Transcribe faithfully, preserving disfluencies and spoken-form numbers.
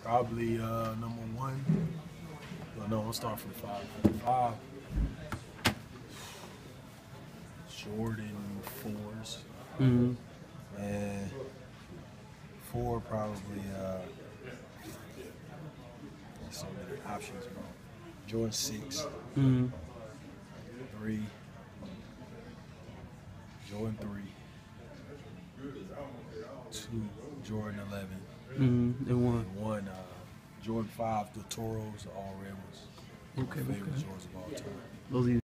Probably uh, number one. Well, no, I'm starting from five. Five. Jordan fours. Mm-hmm. And four probably. Uh, there's so many options, bro. Jordan six. Mm-hmm. Three. Jordan three. Two. Jordan eleven. Mm-hmm. And one. And one. Uh, Jordan five. The Toros, the all red ones. Okay. My favorite Okay. Jordans of all time. Those are